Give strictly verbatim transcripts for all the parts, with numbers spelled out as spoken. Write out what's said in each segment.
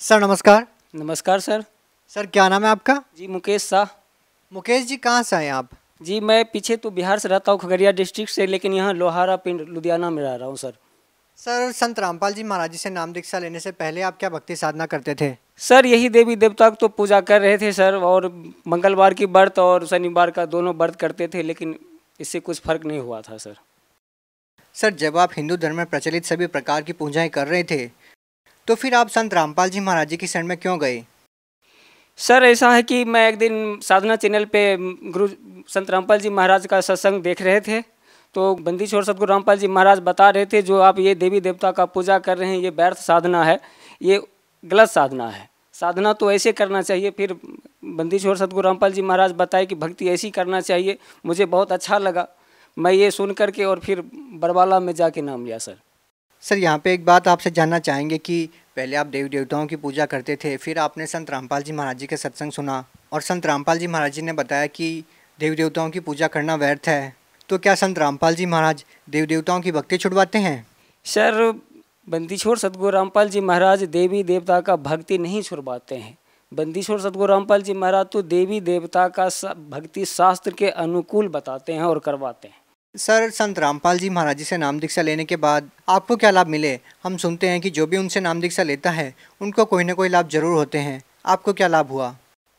Sir नमस्कार। नमस्कार sir. Sir क्या नाम है आपका? जी मुकेश शाह। मुकेश जी कहाँ से आए आप? जी मैं पीछे तो बिहार से रहता हूँ, खगड़िया डिस्ट्रिक्ट से, लेकिन यहाँ लोहारा पिंड लुधियाना में रह रहा हूँ सर। सर संत रामपाल जी महाराज जी से नाम दीक्षा लेने से पहले आप क्या भक्ति साधना करते थे? सर यही देवी देवता को तो पूजा कर रहे थे सर, और मंगलवार की व्रत और शनिवार का दोनों व्रत करते थे, लेकिन इससे कुछ फर्क नहीं हुआ था सर। सर जब आप हिंदू धर्म में प्रचलित सभी प्रकार की पूजाएं कर रहे थे तो फिर आप संत रामपाल जी महाराज जी की शरण में क्यों गए? सर ऐसा है कि मैं एक दिन साधना चैनल पे गुरु संत रामपाल जी महाराज का सत्संग देख रहे थे, तो बंदी छोड़ सतगुरु रामपाल जी महाराज बता रहे थे जो आप ये देवी देवता का पूजा कर रहे हैं ये व्यर्थ साधना है, ये गलत साधना है। साधना तो ऐसे करना चाहिए। फिर बंदी छोड़ सतगुरु रामपाल जी महाराज बताए कि भक्ति ऐसी करना चाहिए। मुझे बहुत अच्छा लगा, मैं ये सुन करके और फिर बरवाला में जाके नाम लिया सर। सर यहाँ पे एक बात आपसे जानना चाहेंगे कि पहले आप देवी देवताओं की पूजा करते थे, फिर आपने संत रामपाल जी महाराज जी के सत्संग सुना और संत रामपाल जी महाराज जी ने बताया कि देवी देवताओं की पूजा करना व्यर्थ है, तो क्या संत रामपाल जी महाराज देवी देवताओं की भक्ति छुड़वाते हैं? सर बंदी छोड़ सतगुरु रामपाल जी महाराज देवी देवता का भक्ति नहीं छुड़वाते हैं। बंदी छोड़ सतगुरु रामपाल जी महाराज तो देवी देवता का भक्ति शास्त्र के अनुकूल बताते हैं और करवाते हैं। सर संत रामपाल जी महाराज जी से नाम दीक्षा लेने के बाद आपको क्या लाभ मिले? हम सुनते हैं कि जो भी उनसे नाम दीक्षा लेता है उनको कोई ना कोई लाभ जरूर होते हैं, आपको क्या लाभ हुआ?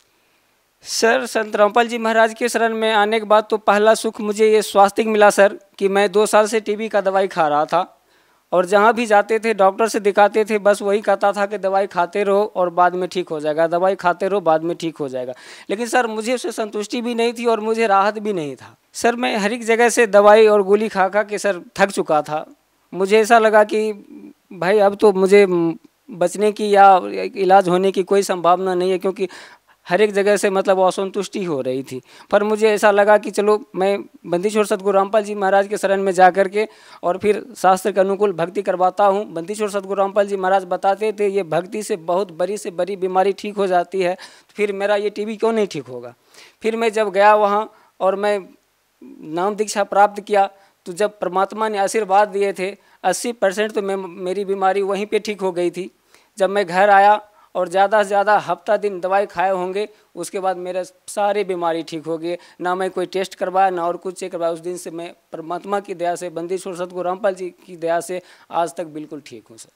सर संत रामपाल जी महाराज के शरण में आने के बाद तो पहला सुख मुझे ये स्वास्थ्य मिला सर, कि मैं दो साल से टीबी का दवाई खा रहा था, और जहाँ भी जाते थे डॉक्टर से दिखाते थे बस वही कहता था कि दवाई खाते रहो और बाद में ठीक हो जाएगा, दवाई खाते रहो बाद में ठीक हो जाएगा। लेकिन सर मुझे उससे संतुष्टि भी नहीं थी और मुझे राहत भी नहीं था सर। मैं हर एक जगह से दवाई और गोली खा खा के सर थक चुका था। मुझे ऐसा लगा कि भाई अब तो मुझे बचने की या इलाज होने की कोई संभावना नहीं है, क्योंकि हर एक जगह से मतलब असंतुष्टि हो रही थी। पर मुझे ऐसा लगा कि चलो मैं बंदी छोड़ सतगुरु रामपाल जी महाराज के शरण में जा कर के और फिर शास्त्र के अनुकूल भक्ति करवाता हूँ। बंदी छोड़ सतगुरु रामपाल जी महाराज बताते थे ये भक्ति से बहुत बड़ी से बड़ी बीमारी ठीक हो जाती है, तो फिर मेरा ये टीबी क्यों नहीं ठीक होगा। फिर मैं जब गया वहाँ और मैं नाम दीक्षा प्राप्त किया, तो जब परमात्मा ने आशीर्वाद दिए थे अस्सी परसेंट तो मैं मेरी बीमारी वहीं पर ठीक हो गई थी। जब मैं घर आया और ज़्यादा से ज़्यादा हफ्ता दिन दवाई खाए होंगे, उसके बाद मेरे सारे बीमारी ठीक हो गए। ना मैं कोई टेस्ट करवाया ना और कुछ चेक करवाया। उस दिन से मैं परमात्मा की दया से, बंदी छोड़ सतगुरु रामपाल जी की दया से आज तक बिल्कुल ठीक हूँ सर।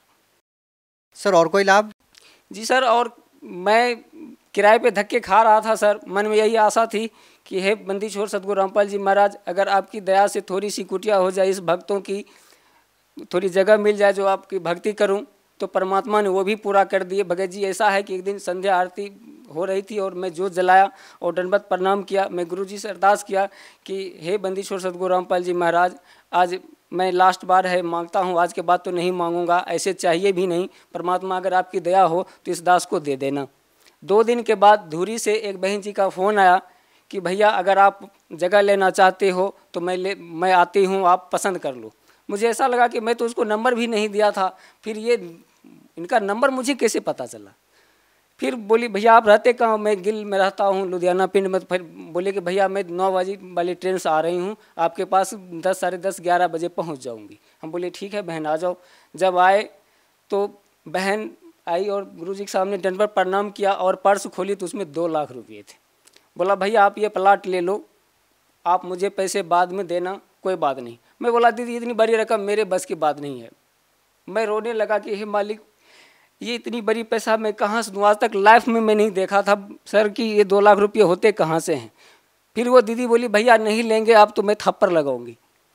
सर और कोई लाभ? जी सर, और मैं किराए पे धक्के खा रहा था सर। मन में यही आशा थी कि हे बंदी छोड़ सतगुरु रामपाल जी महाराज, अगर आपकी दया से थोड़ी सी कुटिया हो जाए, इस भक्तों की थोड़ी जगह मिल जाए जो आपकी भक्ति करूँ, तो परमात्मा ने वो भी पूरा कर दिए। भगत जी ऐसा है कि एक दिन संध्या आरती हो रही थी और मैं जोत जलाया और दंडवत प्रणाम किया। मैं गुरु जी से अरदास किया कि हे बंदी छोड़ सतगुरु रामपाल जी महाराज, आज मैं लास्ट बार है मांगता हूँ, आज के बाद तो नहीं मांगूंगा, ऐसे चाहिए भी नहीं। परमात्मा अगर आपकी दया हो तो इस दास को दे देना। दो दिन के बाद धूरी से एक बहन जी का फ़ोन आया कि भैया अगर आप जगह लेना चाहते हो तो मैं ले मैं आती हूँ, आप पसंद कर लो। मुझे ऐसा लगा कि मैं तो उसको नंबर भी नहीं दिया था, फिर ये इनका नंबर मुझे कैसे पता चला। फिर बोली भैया आप रहते कहाँ? मैं गिल में रहता हूँ लुधियाना पिंड में। फिर बोले कि भैया मैं नौ बजे वाली ट्रेन से आ रही हूँ, आपके पास दस साढ़े दस ग्यारह बजे पहुँच जाऊँगी। हम बोले ठीक है बहन आ जाओ। जब आए तो बहन आई और गुरुजी के सामने दंडवत प्रणाम किया और पर्स खोली तो उसमें दो लाख रुपये थे। बोला भैया आप ये प्लाट ले लो, आप मुझे पैसे बाद में देना, कोई बात नहीं। मैं बोला दीदी इतनी बड़ी रकम मेरे बस की बात नहीं है। मैं रोने लगा कि हे मालिक ये इतनी बड़ी पैसा मैं कहाँ से दूँ, आज तक लाइफ में मैं नहीं देखा था सर कि ये दो लाख रुपये होते कहाँ से हैं। फिर वो दीदी बोली भैया नहीं लेंगे आप तो मैं थप्पड़ लगाऊंगी।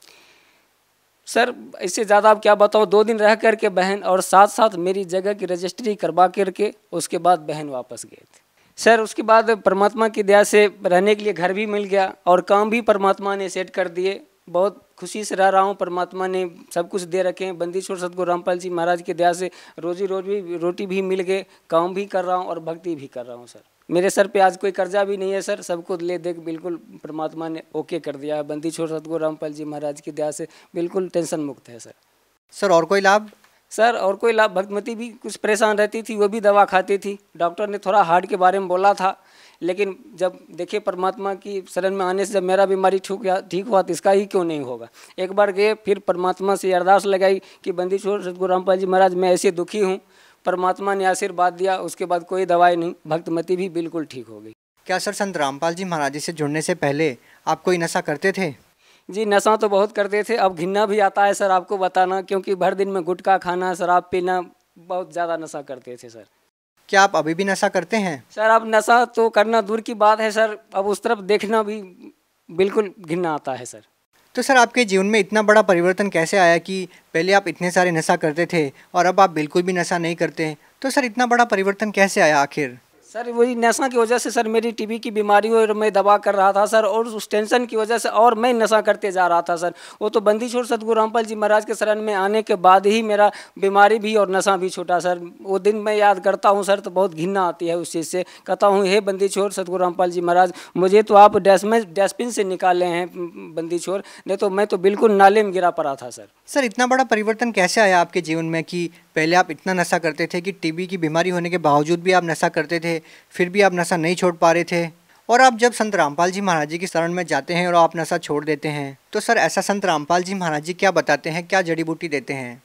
सर इससे ज़्यादा आप क्या बताऊँ। दो दिन रह करके बहन और साथ साथ मेरी जगह की रजिस्ट्री करवा करके उसके बाद बहन वापस गए थे सर। उसके बाद परमात्मा की दया से रहने के लिए घर भी मिल गया और काम भी परमात्मा ने सेट कर दिए। बहुत खुशी से रह रहा हूँ, परमात्मा ने सब कुछ दे रखे हैं। बंदी छोड़ सतगुरु रामपाल जी महाराज की दया से रोजी रोटी रोटी भी मिल गए, काम भी कर रहा हूँ और भक्ति भी कर रहा हूँ सर। मेरे सर पे आज कोई कर्जा भी नहीं है सर, सब कुछ ले देख बिल्कुल परमात्मा ने ओके कर दिया है। बंदी छोड़ सतगुरु रामपाल जी महाराज की दया से बिल्कुल टेंशन मुक्त है सर। सर और कोई लाभ? सर और कोई लाभ, भक्तमती भी कुछ परेशान रहती थी, वो भी दवा खाती थी। डॉक्टर ने थोड़ा हार्ट के बारे में बोला था, लेकिन जब देखे परमात्मा की शरण में आने से जब मेरा बीमारी ठीक ठीक हुआ तो इसका ही क्यों नहीं होगा। एक बार गए फिर परमात्मा से अरदास लगाई कि बंदी छोड़ सतगुरु रामपाल जी महाराज मैं ऐसे दुखी हूँ, परमात्मा ने आशीर्वाद दिया, उसके बाद कोई दवाई नहीं, भक्तमती भी बिल्कुल ठीक हो गई। क्या सर संत रामपाल जी महाराज जी से जुड़ने से पहले आप कोई नशा करते थे? जी नशा तो बहुत करते थे, अब घिनना भी आता है सर आपको बताना, क्योंकि भर दिन में गुटखा खाना, शराब पीना, बहुत ज़्यादा नशा करते थे सर। क्या आप अभी भी नशा करते हैं? सर अब नशा तो करना दूर की बात है सर, अब उस तरफ देखना भी बिल्कुल घिनना आता है सर। तो सर आपके जीवन में इतना बड़ा परिवर्तन कैसे आया कि पहले आप इतने सारे नशा करते थे और अब आप बिल्कुल भी नशा नहीं करते? तो सर इतना बड़ा परिवर्तन कैसे आया आखिर? सर वही नशा की वजह से सर मेरी टीबी की बीमारी और मैं दवा कर रहा था सर, और उस टेंशन की वजह से और मैं नशा करते जा रहा था सर। वो तो बंदी छोड़ सतगुरु रामपाल जी महाराज के शरण में आने के बाद ही मेरा बीमारी भी और नशा भी छूटा सर। वो दिन मैं याद करता हूँ सर तो बहुत घिन्ना आती है उस चीज़ से। कहता हूँ हे बंदी छोड़ सतगुरु रामपाल जी महाराज, मुझे तो आप डस्टबिन डस्टबिन से निकाले हैं बंदी छोड़, नहीं तो मैं तो बिल्कुल नाले में गिरा पड़ा था सर। सर इतना बड़ा परिवर्तन कैसे आया आपके जीवन में कि पहले आप इतना नशा करते थे कि टीबी की बीमारी होने के बावजूद भी आप नशा करते थे, फिर भी आप नशा नहीं छोड़ पा रहे थे, और आप जब संत रामपाल जी महाराज जी की शरण में जाते हैं और आप नशा छोड़ देते हैं, तो सर ऐसा संत रामपाल जी महाराज जी क्या बताते हैं, क्या जड़ी बूटी देते हैं?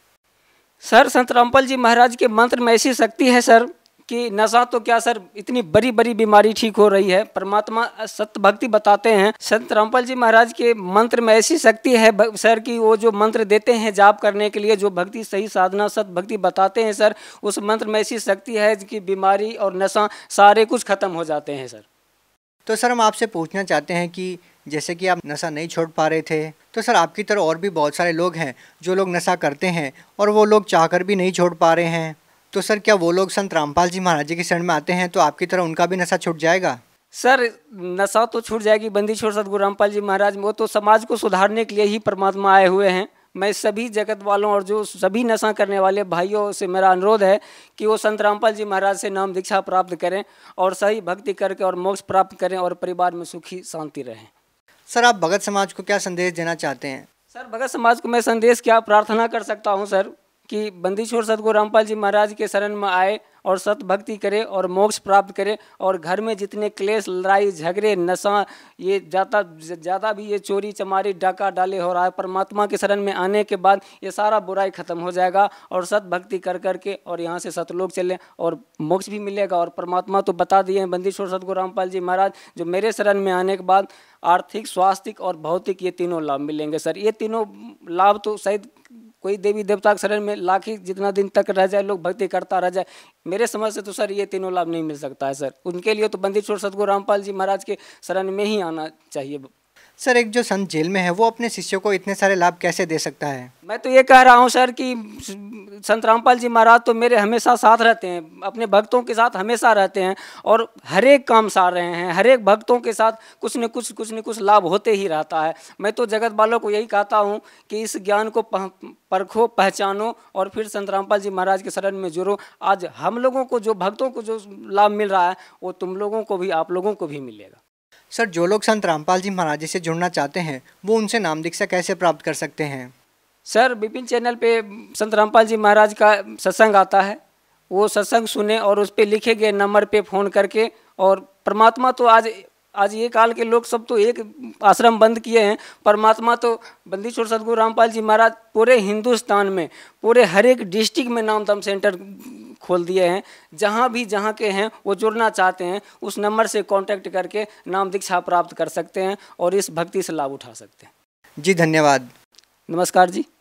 सर संत रामपाल जी महाराज के मंत्र में ऐसी शक्ति है सर कि नशा तो क्या सर, इतनी बड़ी बड़ी बीमारी ठीक हो रही है। परमात्मा सत्य भक्ति बताते हैं। संत रामपाल जी महाराज के मंत्र में ऐसी शक्ति है सर कि वो जो मंत्र देते हैं जाप करने के लिए, जो भक्ति सही साधना सत्य भक्ति बताते हैं सर, उस मंत्र में ऐसी शक्ति है कि बीमारी और नशा सारे कुछ खत्म हो जाते हैं सर। तो सर हम आपसे पूछना चाहते हैं कि जैसे कि आप नशा नहीं छोड़ पा रहे थे, तो सर आपकी तरह और भी बहुत सारे लोग हैं जो लोग नशा करते हैं और वो लोग चाहकर भी नहीं छोड़ पा रहे हैं, तो सर क्या वो लोग संत रामपाल जी महाराज जी की शरण में आते हैं तो आपकी तरह उनका भी नशा छूट जाएगा? सर नशा तो छूट जाएगी, बंदी छोड़ सतगुरु रामपाल जी महाराज, वो तो समाज को सुधारने के लिए ही परमात्मा आए हुए हैं। मैं सभी जगत वालों और जो सभी नशा करने वाले भाइयों से मेरा अनुरोध है कि वो संत रामपाल जी महाराज से नाम दीक्षा प्राप्त करें और सही भक्ति करके और मोक्ष प्राप्त करें और परिवार में सुखी शांति रहें। सर आप भगत समाज को क्या संदेश देना चाहते हैं? सर भगत समाज को मैं संदेश क्या प्रार्थना कर सकता हूँ सर कि बंदी छोड़ सतगुरु रामपाल जी महाराज के शरण में आए और सत भक्ति करे और मोक्ष प्राप्त करे, और घर में जितने क्लेश, लड़ाई झगड़े, नशा, ये ज़्यादा ज़्यादा भी ये चोरी चमारी डाका डाले हो रहा है, परमात्मा के शरण में आने के बाद ये सारा बुराई खत्म हो जाएगा और सत भक्ति कर करके और यहाँ से सतलोक चले और मोक्ष भी मिलेगा। और परमात्मा तो बता दिए हैं बंदी छोड़ सतगुरु रामपाल जी महाराज, जो मेरे शरण में आने के बाद आर्थिक, स्वास्थ्यिक और भौतिक ये तीनों लाभ मिलेंगे सर। ये तीनों लाभ तो शायद कोई देवी देवता के शरण में लाख ही जितना दिन तक रह जाए, लोग भक्ति करता रह जाए, मेरे समझ से तो सर ये तीनों लाभ नहीं मिल सकता है सर। उनके लिए तो बंदी छोड़ सतगुरु रामपाल जी महाराज के शरण में ही आना चाहिए। सर एक जो संत जेल में है वो अपने शिष्यों को इतने सारे लाभ कैसे दे सकता है? मैं तो ये कह रहा हूँ सर कि संत रामपाल जी महाराज तो मेरे हमेशा साथ रहते हैं, अपने भक्तों के साथ हमेशा रहते हैं और हर एक काम सार रहे हैं, हर एक भक्तों के साथ कुछ न कुछ कुछ न कुछ लाभ होते ही रहता है। मैं तो जगत वालों को यही कहता हूँ कि इस ज्ञान को परखो, पहचानो और फिर संत रामपाल जी महाराज के शरण में जुड़ो। आज हम लोगों को जो भक्तों को जो लाभ मिल रहा है वो तुम लोगों को भी, आप लोगों को भी मिलेगा। सर जो लोग संत रामपाल जी महाराज जी से जुड़ना चाहते हैं वो उनसे नाम दीक्षा कैसे प्राप्त कर सकते हैं? सर विपिन चैनल पे संत रामपाल जी महाराज का सत्संग आता है, वो सत्संग सुने और उस पे लिखे गए नंबर पे फ़ोन करके, और परमात्मा तो आज आज ये काल के लोग सब तो एक आश्रम बंद किए हैं, परमात्मा तो बंदी छोड़ सतगुरु रामपाल जी महाराज पूरे हिंदुस्तान में, पूरे हर एक डिस्ट्रिक्ट में नाम दम सेंटर खोल दिए हैं। जहाँ भी जहाँ के हैं वो जुड़ना चाहते हैं उस नंबर से कांटेक्ट करके नाम दीक्षा प्राप्त कर सकते हैं और इस भक्ति से लाभ उठा सकते हैं। जी धन्यवाद। नमस्कार जी।